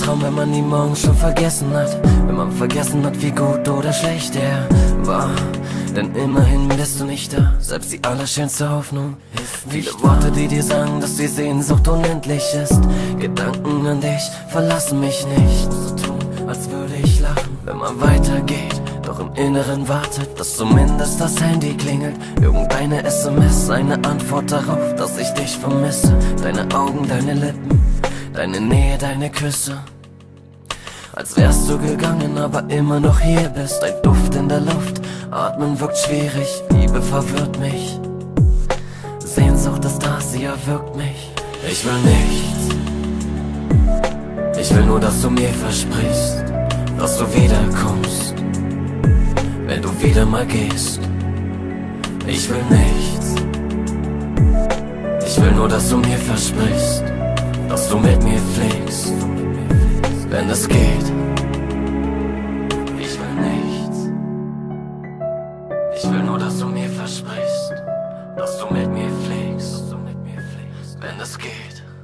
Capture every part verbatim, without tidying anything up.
Traum, wenn man die morgen schon vergessen hat. Wenn man vergessen hat, wie gut oder schlecht er war. Denn immerhin bist du nicht da, selbst die allerschönste Hoffnung. Viele Worte, die dir sagen, dass die Sehnsucht unendlich ist. Gedanken an dich verlassen mich nicht. So tun, als würde ich lachen, wenn man weitergeht. Doch im Inneren wartet, dass zumindest das Handy klingelt. Irgendeine S M S, eine Antwort darauf, dass ich dich vermisse. Deine Augen, deine Lippen, deine Nähe, deine Küsse. Als wärst du gegangen, aber immer noch hier bist. Ein Duft in der Luft, atmen wirkt schwierig, Liebe verwirrt mich. Sehnsucht ist da, sie erwürgt mich. Ich will nichts, ich will nur, dass du mir versprichst, dass du wiederkommst, wenn du wieder mal gehst. Ich will nichts, ich will nur, dass du mir versprichst, dass du mit mir fliegst, wenn es geht. Ich will nichts, ich will nur, dass du mir versprichst, dass du mit mir fliegst, wenn es geht.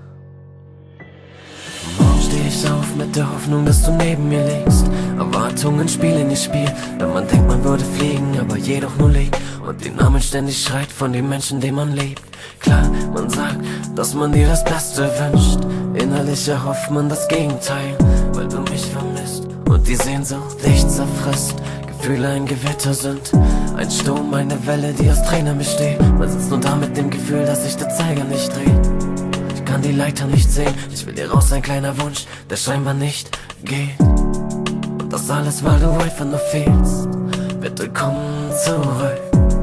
Morgen steh ich auf mit der Hoffnung, dass du neben mir liegst. Erwartungen spielen ihr Spiel, wenn man denkt, man würde fliegen, aber jedoch nur liegt und den Namen ständig schreit von dem Menschen, den man liebt. Klar, man sagt, dass man dir das Beste wünscht. Innerlich erhofft man das Gegenteil, weil du mich vermisst und die Sehnsucht dich zerfrisst. Gefühle ein Gewitter sind, ein Sturm, eine Welle, die aus Tränen besteht. Man sitzt nur da mit dem Gefühl, dass sich der Zeiger nicht dreht. Ich kann die Leiter nicht sehen, ich will dir raus, ein kleiner Wunsch, der scheinbar nicht geht. Und das alles, weil du einfach nur fehlst. Bitte komm zurück,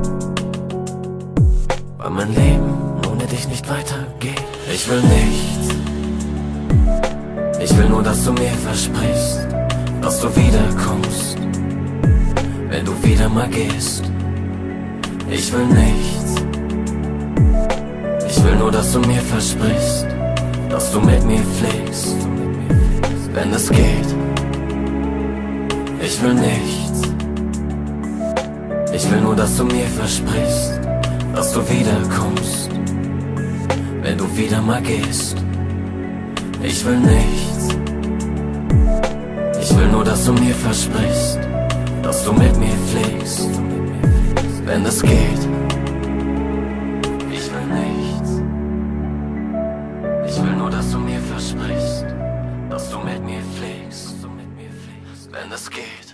weil mein Leben ohne dich nicht weitergeht. Ich will nichts, ich will nur, dass du mir versprichst, dass du wiederkommst, wenn du wieder mal gehst. Ich will nichts, ich will nur, dass du mir versprichst, dass du mit mir fliegst, wenn es geht. Ich will nichts, ich will nur, dass du mir versprichst, dass du wiederkommst, wenn du wieder mal gehst. Ich will nichts, ich will nur, dass du mir versprichst, dass du mit mir fliegst, wenn es geht. Ich will nichts, ich will nur, dass du mir versprichst, dass du mit mir fliegst, wenn es geht.